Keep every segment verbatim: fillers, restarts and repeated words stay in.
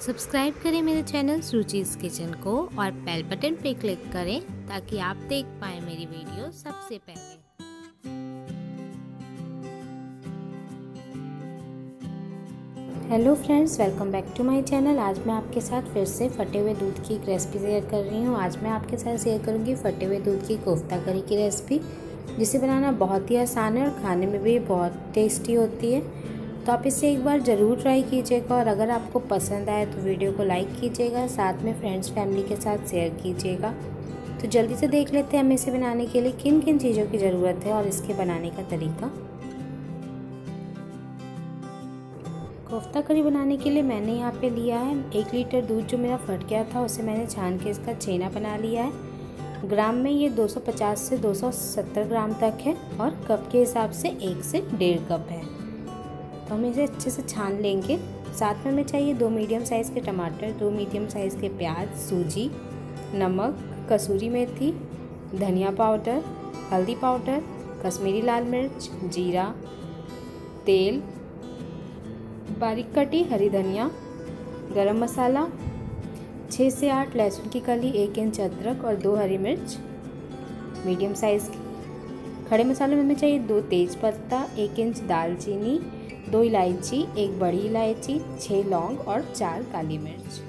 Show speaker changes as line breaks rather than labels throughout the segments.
Subscribe करें मेरे channel रुचि's kitchen को और बेल बटन पे क्लिक करें ताकि आप देख पाएँ मेरी वीडियो सबसे पहले। Hello friends, welcome back to my channel. आज मैं आपके साथ फिर से फटे हुए दूध की एक रेसिपी शेयर कर रही हूँ। आज मैं आपके साथ शेयर करूँगी फटे हुए दूध की कोफ्ता करी की रेसिपी, जिसे बनाना बहुत ही आसान है और खाने में भी बहुत टेस्टी होती है। तो आप इसे एक बार ज़रूर ट्राई कीजिएगा और अगर आपको पसंद आए तो वीडियो को लाइक कीजिएगा, साथ में फ्रेंड्स फैमिली के साथ शेयर कीजिएगा। तो जल्दी से देख लेते हैं हमें इसे बनाने के लिए किन किन चीज़ों की ज़रूरत है और इसके बनाने का तरीका। कोफ्ता करी बनाने के लिए मैंने यहाँ पे लिया है एक लीटर दूध, जो मेरा फट गया था उसे मैंने छान के इसका छेना बना लिया है। ग्राम में ये दो सौ पचास से दो सौ सत्तर ग्राम तक है और कप के हिसाब से एक से डेढ़ कप है। तो हम इसे अच्छे से छान लेंगे। साथ में हमें चाहिए दो मीडियम साइज़ के टमाटर, दो मीडियम साइज़ के प्याज, सूजी, नमक, कसूरी मेथी, धनिया पाउडर, हल्दी पाउडर, कश्मीरी लाल मिर्च, जीरा, तेल, बारीक कटी हरी धनिया, गरम मसाला, छः से आठ लहसुन की कली, एक इंच अदरक और दो हरी मिर्च मीडियम साइज़ की। खड़े मसालों में हमें चाहिए दो तेज पत्ता, एक इंच दालचीनी, दो इलायची, एक बड़ी इलायची, छः लौंग और चार काली मिर्च।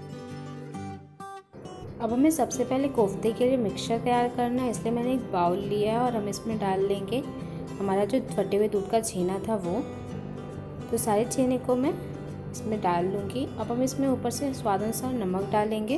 अब हमें सबसे पहले कोफ्ते के लिए मिक्सचर तैयार करना है, इसलिए मैंने एक बाउल लिया है और हम इसमें डाल लेंगे हमारा जो फटे हुए दूध का छेना था वो। तो सारे छेने को मैं इसमें डाल लूँगी। अब हम इसमें ऊपर से स्वाद अनुसार नमक डालेंगे।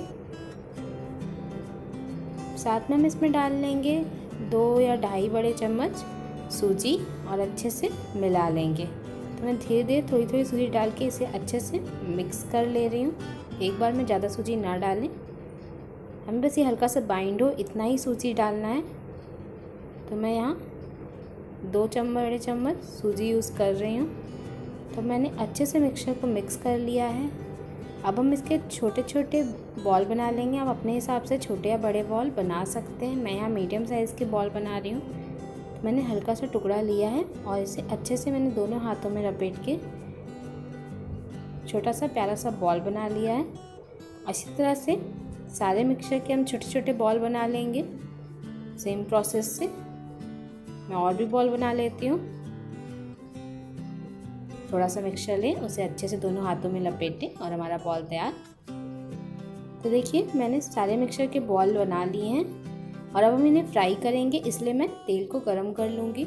साथ में हम इसमें डाल लेंगे दो या ढाई बड़े चम्मच सूजी और अच्छे से मिला लेंगे। तो मैं धीरे धीरे थोड़ी थोड़ी सूजी डाल के इसे अच्छे से मिक्स कर ले रही हूँ। एक बार में ज़्यादा सूजी ना डालें, हमें बस ये हल्का सा बाइंड हो इतना ही सूजी डालना है। तो मैं यहाँ दो चम्मच बड़े चम्मच सूजी यूज़ कर रही हूँ। तो मैंने अच्छे से मिक्सचर को मिक्स कर लिया है। अब हम इसके छोटे छोटे बॉल बना लेंगे। आप अपने हिसाब से छोटे या बड़े बॉल बना सकते हैं। मैं यहाँ मीडियम साइज़ के बॉल बना रही हूँ। तो मैंने हल्का सा टुकड़ा लिया है और इसे अच्छे से मैंने दोनों हाथों में लपेट के छोटा सा प्यारा सा बॉल बना लिया है। इसी तरह से सारे मिक्सचर के हम छोटे छोटे बॉल बना लेंगे। सेम प्रोसेस से मैं और भी बॉल बना लेती हूँ। थोड़ा सा मिक्सचर लें, उसे अच्छे से दोनों हाथों में लपेटें और हमारा बॉल तैयार। तो देखिए मैंने सारे मिक्सचर के बॉल बना लिए हैं और अब हम इन्हें फ्राई करेंगे, इसलिए मैं तेल को गरम कर लूँगी।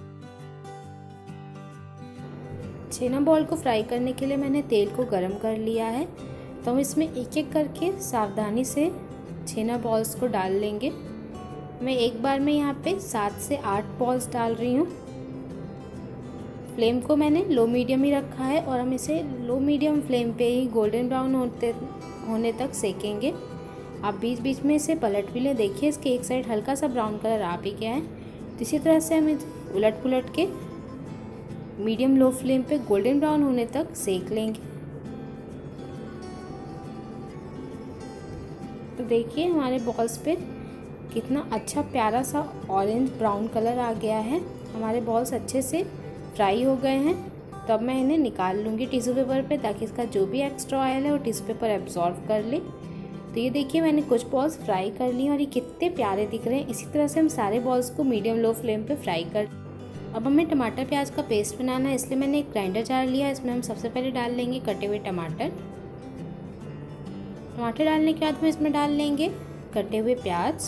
छेना बॉल को फ्राई करने के लिए मैंने तेल को गरम कर लिया है। तो हम इसमें एक एक करके सावधानी से छेना बॉल्स को डाल लेंगे। मैं एक बार में यहाँ पे सात से आठ बॉल्स डाल रही हूँ। फ्लेम को मैंने लो मीडियम ही रखा है और हम इसे लो मीडियम फ्लेम पे ही गोल्डन ब्राउन होते होने तक सेकेंगे। आप बीच बीच में इसे पलट भी लें। देखिए इसके एक साइड हल्का सा ब्राउन कलर आ भी गया है। तो इसी तरह से हम उलट पुलट के मीडियम लो फ्लेम पे गोल्डन ब्राउन होने तक सेक लेंगे। तो देखिए हमारे बॉल्स पे कितना अच्छा प्यारा सा ऑरेंज ब्राउन कलर आ गया है। हमारे बॉल्स अच्छे से फ्राई हो गए हैं। तब मैं इन्हें निकाल लूँगी टिश्यू पेपर पे, ताकि इसका जो भी एक्स्ट्रा ऑयल है वो टिश्यू पेपर एब्जॉर्व कर ले। तो ये देखिए मैंने कुछ बॉल्स फ्राई कर ली और ये कितने प्यारे दिख रहे हैं। इसी तरह से हम सारे बॉल्स को मीडियम लो फ्लेम पे फ्राई कर। अब हमें टमाटर प्याज का पेस्ट बनाना है, इसलिए मैंने एक ग्राइंडर जार लिया है। इसमें हम सबसे पहले डाल लेंगे कटे हुए टमाटर। टमाटर डालने के बाद हम इसमें डाल लेंगे कटे हुए प्याज।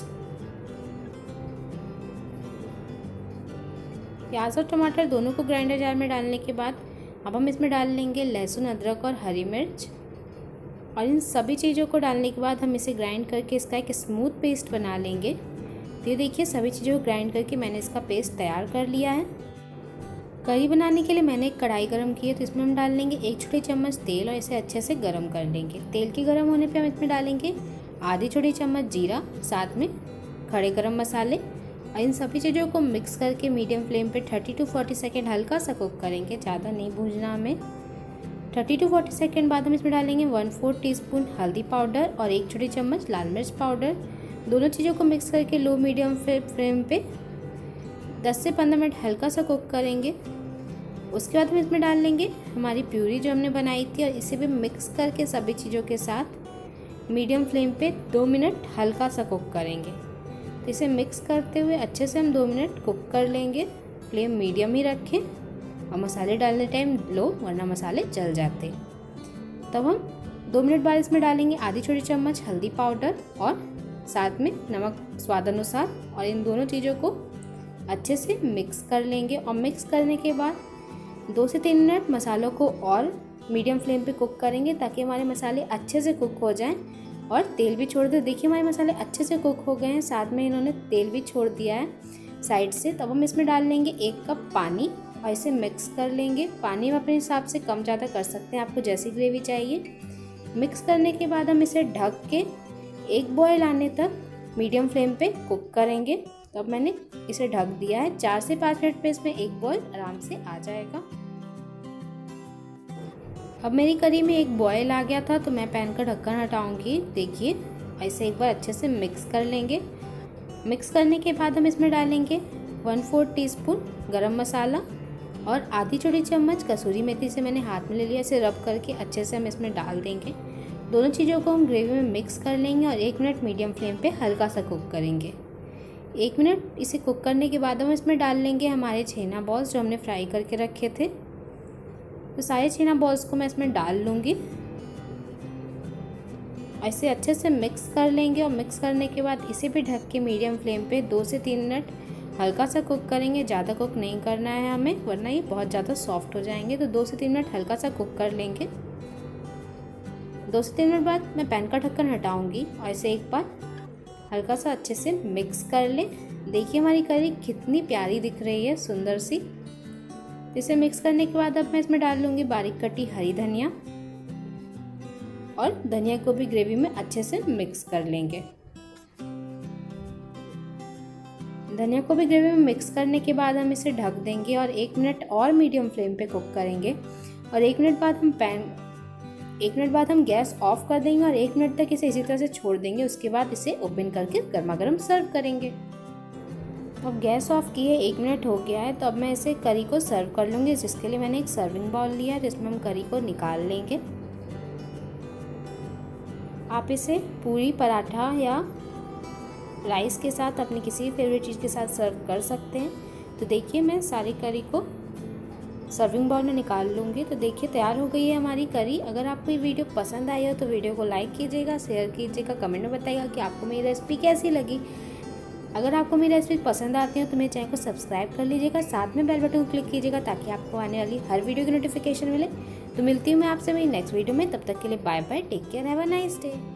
प्याज और टमाटर दोनों को ग्राइंडर जार में डालने के बाद अब हम इसमें डाल लेंगे लहसुन, अदरक और हरी मिर्च। और इन सभी चीज़ों को डालने के बाद हम इसे ग्राइंड करके इसका एक स्मूथ पेस्ट बना लेंगे। तो ये देखिए सभी चीज़ों को ग्राइंड करके मैंने इसका पेस्ट तैयार कर लिया है। करी बनाने के लिए मैंने एक कढ़ाई गरम की है। तो इसमें हम डाल लेंगे एक छोटी चम्मच तेल और इसे अच्छे से गरम कर लेंगे। तेल के गरम होने पे हम इसमें डालेंगे आधी छोटी चम्मच जीरा, साथ में खड़े गरम मसाले। और इन सभी चीज़ों को मिक्स करके मीडियम फ्लेम पे तीस टू चालीस सेकेंड हल्का सा कुक करेंगे, ज़्यादा नहीं भूनना हमें। तीस टू चालीस सेकेंड बाद हम इसमें डालेंगे वन फोर्थ टी स्पून हल्दी पाउडर और एक छोटी चम्मच लाल मिर्च पाउडर। दोनों चीज़ों को मिक्स करके लो मीडियम फ्लेम पे दस से पंद्रह मिनट हल्का सा कुक करेंगे। उसके बाद हम इसमें डाल लेंगे हमारी प्यूरी जो हमने बनाई थी, और इसे भी मिक्स करके सभी चीज़ों के साथ मीडियम फ्लेम पे दो मिनट हल्का सा कुक करेंगे। तो इसे मिक्स करते हुए अच्छे से हम दो मिनट कुक कर लेंगे। फ्लेम मीडियम ही रखें और मसाले डालने टाइम लो, वरना मसाले जल जाते। तब हम दो मिनट बाद इसमें डालेंगे आधी छोटी चम्मच हल्दी पाउडर और साथ में नमक स्वाद अनुसार, और इन दोनों चीज़ों को अच्छे से मिक्स कर लेंगे। और मिक्स करने के बाद दो से तीन मिनट मसालों को और मीडियम फ्लेम पे कुक करेंगे, ताकि हमारे मसाले अच्छे से कुक हो जाएं और तेल भी छोड़ दे। देखिए हमारे मसाले अच्छे से कुक हो गए हैं, साथ में इन्होंने तेल भी छोड़ दिया है साइड से। तब हम इसमें डाल लेंगे एक कप पानी और इसे मिक्स कर लेंगे। पानी हम अपने हिसाब से कम ज़्यादा कर सकते हैं, आपको जैसी ग्रेवी चाहिए। मिक्स करने के बाद हम इसे ढक के एक बॉयल आने तक मीडियम फ्लेम पे कुक करेंगे। तो अब मैंने इसे ढक दिया है, चार से पाँच मिनट पे इसमें एक बॉयल आराम से आ जाएगा। अब मेरी करी में एक बॉयल आ गया था, तो मैं पैन का ढक्कन हटाऊंगी। देखिए ऐसे एक बार अच्छे से मिक्स कर लेंगे। मिक्स करने के बाद हम इसमें डालेंगे वन फोर्थ टी स्पून गरम मसाला और आधी छोटी चम्मच कसूरी मेथी से मैंने हाथ में ले लिया। इसे रब करके अच्छे से हम इसमें डाल देंगे। दोनों चीज़ों को हम ग्रेवी में मिक्स कर लेंगे और एक मिनट मीडियम फ्लेम पे हल्का सा कुक करेंगे। एक मिनट इसे कुक करने के बाद हम इसमें डाल लेंगे हमारे छेना बॉल्स जो हमने फ्राई करके रखे थे। तो सारे छेना बॉल्स को मैं इसमें डाल लूँगी। ऐसे अच्छे से मिक्स कर लेंगे और मिक्स करने के बाद इसे भी ढक के मीडियम फ्लेम पे दो से तीन मिनट हल्का सा कुक करेंगे। ज़्यादा कुक नहीं करना है हमें, वरना ये बहुत ज़्यादा सॉफ्ट हो जाएंगे। तो दो से तीन मिनट हल्का सा कुक कर लेंगे। दो से तीन मिनट बाद मैं पैन का ढक्कन हटाऊंगी और इसे एक बार हल्का सा अच्छे से मिक्स कर लें। देखिए हमारी करी कितनी प्यारी दिख रही है, सुंदर सी। इसे मिक्स करने के बाद अब मैं इसमें डाल लूँगी बारीक कटी हरी धनिया, और धनिया को भी ग्रेवी में अच्छे से मिक्स कर लेंगे। धनिया को भी ग्रेवी में मिक्स करने के बाद हम इसे ढक देंगे और एक मिनट और मीडियम फ्लेम पे कुक करेंगे। और एक मिनट बाद हम पैन एक मिनट बाद हम गैस ऑफ कर देंगे और एक मिनट तक इसे इसी तरह से छोड़ देंगे। उसके बाद इसे ओपन करके गर्मा गर्म सर्व करेंगे। अब गैस ऑफ किए एक मिनट हो गया है, तो अब मैं इसे करी को सर्व कर लूँगी, जिसके लिए मैंने एक सर्विंग बाउल लिया है जिसमें हम करी को निकाल लेंगे। आप इसे पूरी पराठा या राइस के साथ अपनी किसी फेवरेट चीज़ के साथ सर्व कर सकते हैं। तो देखिए मैं सारी करी को सर्विंग बाउल में निकाल लूँगी। तो देखिए तैयार हो गई है हमारी करी। अगर आपको ये वीडियो पसंद आई हो तो वीडियो को लाइक कीजिएगा, शेयर कीजिएगा, कमेंट में बताइएगा कि आपको मेरी रेसिपी कैसी लगी। अगर आपको मेरी रेसिपी पसंद आती है तो मेरे चैनल को सब्सक्राइब कर लीजिएगा, साथ में बेल बटन को क्लिक कीजिएगा ताकि आपको आने वाली हर वीडियो की नोटिफिकेशन मिले। तो मिलती हूँ मैं आपसे मेरी नेक्स्ट वीडियो में, तब तक के लिए bye bye, take care, have a nice day.